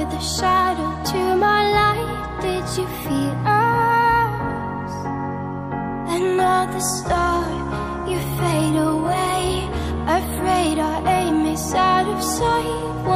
the shadow to my light. Did you feel us? Another star, you fade away. Afraid our aim is out of sight.